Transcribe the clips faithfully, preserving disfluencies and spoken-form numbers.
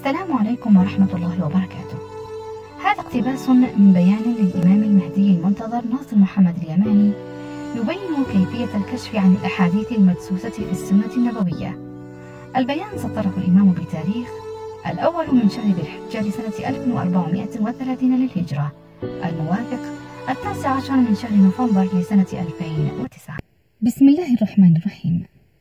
السلام عليكم ورحمة الله وبركاته. هذا اقتباس من بيان للإمام المهدي المنتظر ناصر محمد اليماني يبين كيفية الكشف عن الأحاديث المدسوسة في السنة النبوية. البيان سطره الإمام بتاريخ الأول من شهر ذي الحجة لسنة ألف وأربعمائة وثلاثين للهجرة، الموافق التاسع عشر من شهر نوفمبر لسنة ألفين وتسعة. بسم الله الرحمن الرحيم.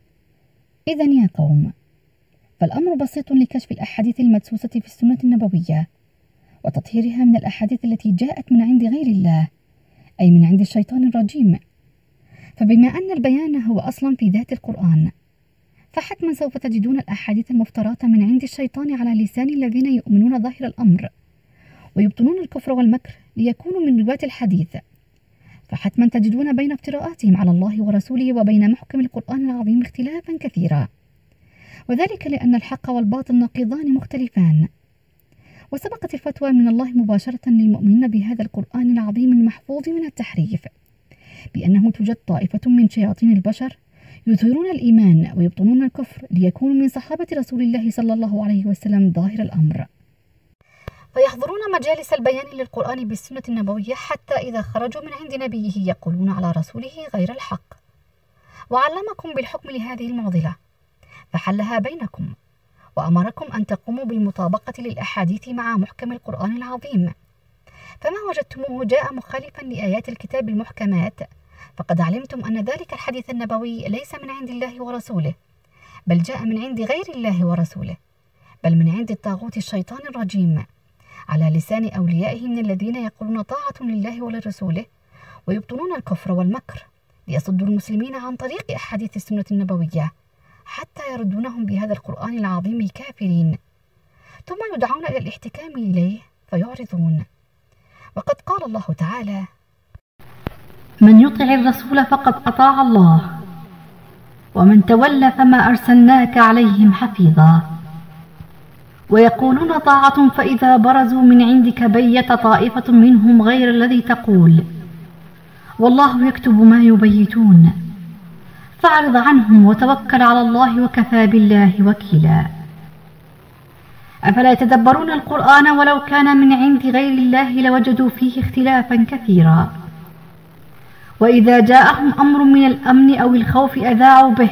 إذن يا قوم، فالأمر بسيط لكشف الأحاديث المدسوسة في السنة النبوية وتطهيرها من الأحاديث التي جاءت من عند غير الله، أي من عند الشيطان الرجيم. فبما أن البيان هو أصلا في ذات القرآن، فحتما سوف تجدون الأحاديث المفتراة من عند الشيطان على لسان الذين يؤمنون ظاهر الأمر ويبطنون الكفر والمكر ليكونوا من رواة الحديث. فحتما تجدون بين افتراءاتهم على الله ورسوله وبين محكم القرآن العظيم اختلافا كثيرا، وذلك لأن الحق والباطل نقيضان مختلفان. وسبقت الفتوى من الله مباشرة للمؤمنين بهذا القرآن العظيم المحفوظ من التحريف بأنه توجد طائفة من شياطين البشر يظهرون الإيمان ويبطنون الكفر ليكونوا من صحابة رسول الله صلى الله عليه وسلم ظاهر الأمر، فيحضرون مجالس البيان للقرآن بالسنة النبوية حتى إذا خرجوا من عند نبيه يقولون على رسوله غير الحق. وعلمكم بالحكم لهذه المعضلة فحلها بينكم، وأمركم أن تقوموا بالمطابقة للأحاديث مع محكم القرآن العظيم. فما وجدتموه جاء مخالفا لآيات الكتاب المحكمات فقد علمتم أن ذلك الحديث النبوي ليس من عند الله ورسوله، بل جاء من عند غير الله ورسوله، بل من عند الطاغوت الشيطان الرجيم على لسان أوليائه من الذين يقولون طاعة لله ولرسوله ويبطنون الكفر والمكر ليصدوا المسلمين عن طريق أحاديث السنة النبوية حتى يردونهم بهذا القرآن العظيم كافرين، ثم يدعون إلى الاحتكام إليه فيعرضون. وقد قال الله تعالى: من يطع الرسول فقد أطاع الله ومن تولى فما أرسلناك عليهم حفيظا. ويقولون طاعة فإذا برزوا من عندك بيت طائفة منهم غير الذي تقول والله يكتب ما يبيتون فاعرض عنهم وتوكل على الله وكفى بالله وكيلا. أفلا يتدبرون القرآن ولو كان من عند غير الله لوجدوا فيه اختلافا كثيرا. وإذا جاءهم أمر من الأمن أو الخوف أذاعوا به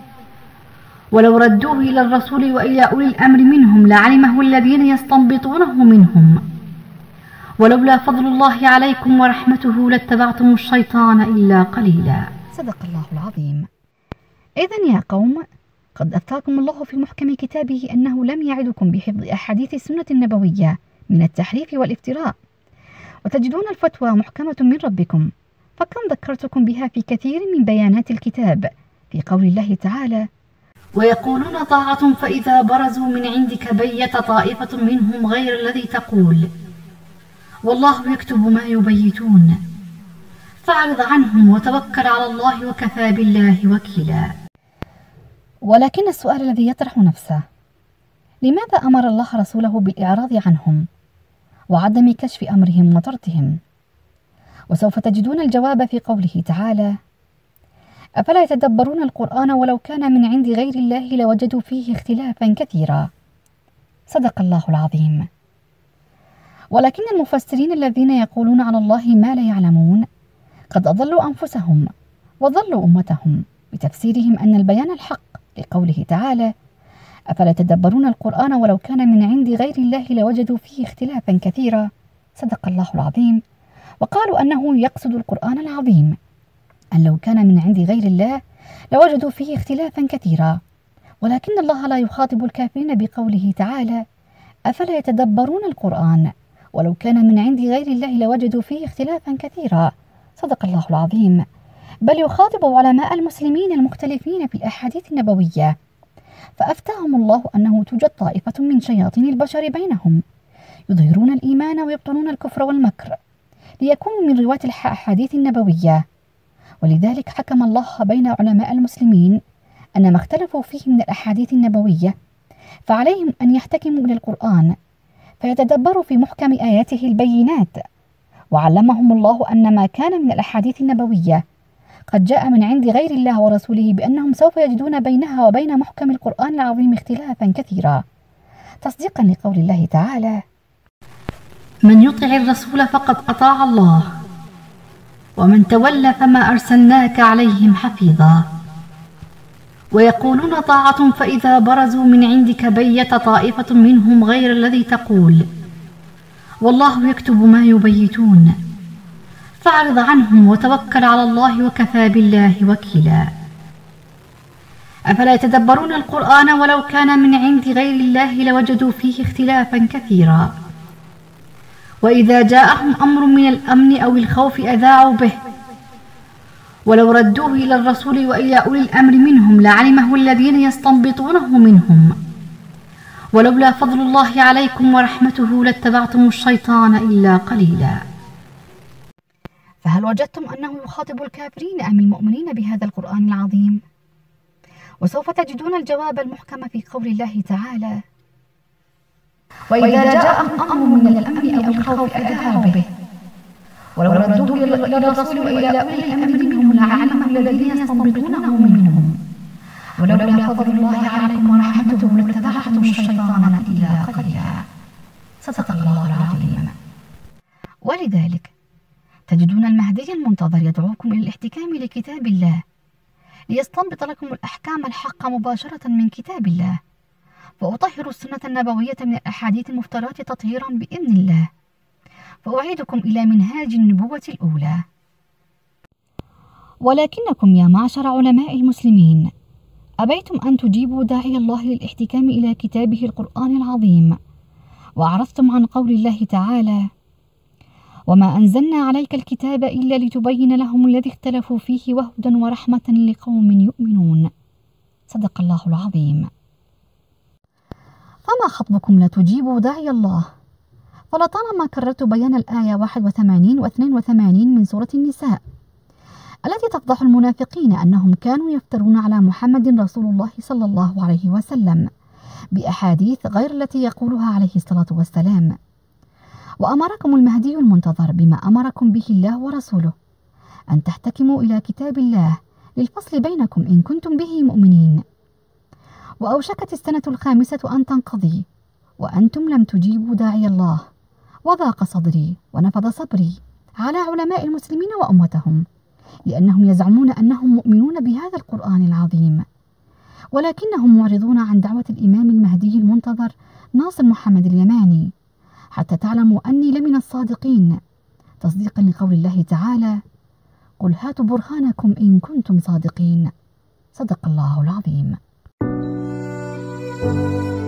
ولو ردوه إلى الرسول وإلى أولي الأمر منهم لعلمه الذين يستنبطونه منهم ولولا فضل الله عليكم ورحمته لاتبعتم الشيطان إلا قليلا. صدق الله العظيم. إذن يا قوم، قد أفتاكم الله في محكم كتابه أنه لم يعدكم بحفظ أحاديث السنة النبوية من التحريف والافتراء، وتجدون الفتوى محكمة من ربكم، فكم ذكرتكم بها في كثير من بيانات الكتاب في قول الله تعالى: ويقولون طاعة فإذا برزوا من عندك بيت طائفة منهم غير الذي تقول والله يكتب ما يبيتون فاعرض عنهم وتوكل على الله وكفى بالله وكيلا. ولكن السؤال الذي يطرح نفسه: لماذا أمر الله رسوله بالإعراض عنهم وعدم كشف أمرهم وطردهم؟ وسوف تجدون الجواب في قوله تعالى: أفلا يتدبرون القرآن ولو كان من عند غير الله لوجدوا فيه اختلافا كثيرا. صدق الله العظيم. ولكن المفسرين الذين يقولون على الله ما لا يعلمون قد أضلوا أنفسهم وضلوا أمتهم بتفسيرهم أن البيان الحق لقوله تعالى: أفلا يتدبرون القرآن ولو كان من عند غير الله لوجدوا فيه اختلافا كثيرا. صدق الله العظيم. وقالوا أنه يقصد القرآن العظيم، أن لو كان من عند غير الله لوجدوا فيه اختلافا كثيرا، ولكن الله لا يخاطب الكافرين بقوله تعالى: أفلا يتدبرون القرآن ولو كان من عند غير الله لوجدوا فيه اختلافا كثيرا. صدق الله العظيم. بل يخاطب علماء المسلمين المختلفين في الأحاديث النبوية، فأفتاهم الله أنه توجد طائفة من شياطين البشر بينهم يظهرون الإيمان ويبطنون الكفر والمكر ليكونوا من رواة الأحاديث النبوية. ولذلك حكم الله بين علماء المسلمين أن ما اختلفوا فيه من الأحاديث النبوية فعليهم أن يحتكموا إلى القرآن فيتدبروا في محكم آياته البينات. وعلمهم الله أن ما كان من الأحاديث النبوية قد جاء من عند غير الله ورسوله بأنهم سوف يجدون بينها وبين محكم القرآن العظيم اختلافا كثيرا، تصديقا لقول الله تعالى: من يطع الرسول فقد أطاع الله ومن تولى فما أرسلناك عليهم حفيظا. ويقولون طاعة فإذا برزوا من عندك بيت طائفة منهم غير الذي تقول والله يكتب ما يبيتون فاعرض عنهم وتوكل على الله وكفى بالله وكيلا. أفلا يتدبرون القرآن ولو كان من عند غير الله لوجدوا فيه اختلافا كثيرا. وإذا جاءهم أمر من الأمن أو الخوف أذاعوا به ولو ردوه إلى الرسول وإلى أولي الأمر منهم لعلمه الذين يستنبطونه منهم ولولا فضل الله عليكم ورحمته لاتبعتم الشيطان إلا قليلا. فهل وجدتم أنه يخاطب الكافرين أم المؤمنين بهذا القرآن العظيم؟ وسوف تجدون الجواب المحكم في قول الله تعالى: وإذا جاءهم أمر من الأمن أو الخوف أذاعوا به ولو ردوه إلى الرسول وإلى أولي الأمر منهم لعلمه الذين يستنبطونه منهم ولولا فضل الله عليكم ورحمته لاتبعتم الشيطان إلا قليلا. صدق الله العظيم. ولذلك تجدون المهدي المنتظر يدعوكم إلى الاحتكام لكتاب الله ليستنبط لكم الأحكام الحق مباشرة من كتاب الله، وأطهر السنة النبوية من الأحاديث المفترات تطهيرا بإذن الله، فأعيدكم إلى منهاج النبوة الأولى. ولكنكم يا معشر علماء المسلمين أبيتم أن تجيبوا داعي الله للاحتكام إلى كتابه القرآن العظيم، وأعرضتم عن قول الله تعالى: وما أنزلنا عليك الكتاب إلا لتبين لهم الذي اختلفوا فيه وهدى ورحمة لقوم يؤمنون. صدق الله العظيم. فما خطبكم لا تجيبوا داعي الله؟ فلطالما كررت بيان الآية واحد وثمانين واثنين وثمانين من سورة النساء التي تفضح المنافقين أنهم كانوا يفترون على محمد رسول الله صلى الله عليه وسلم بأحاديث غير التي يقولها عليه الصلاة والسلام. وأمركم المهدي المنتظر بما أمركم به الله ورسوله، أن تحتكموا إلى كتاب الله للفصل بينكم إن كنتم به مؤمنين. وأوشكت السنة الخامسة أن تنقضي وأنتم لم تجيبوا داعي الله، وضاق صدري ونفض صبري على علماء المسلمين وأمتهم، لأنهم يزعمون أنهم مؤمنون بهذا القرآن العظيم، ولكنهم معرضون عن دعوة الإمام المهدي المنتظر ناصر محمد اليماني، حتى تعلموا أني لمن الصادقين، تصديقا لقول الله تعالى: قل هاتوا برهانكم إن كنتم صادقين. صدق الله العظيم.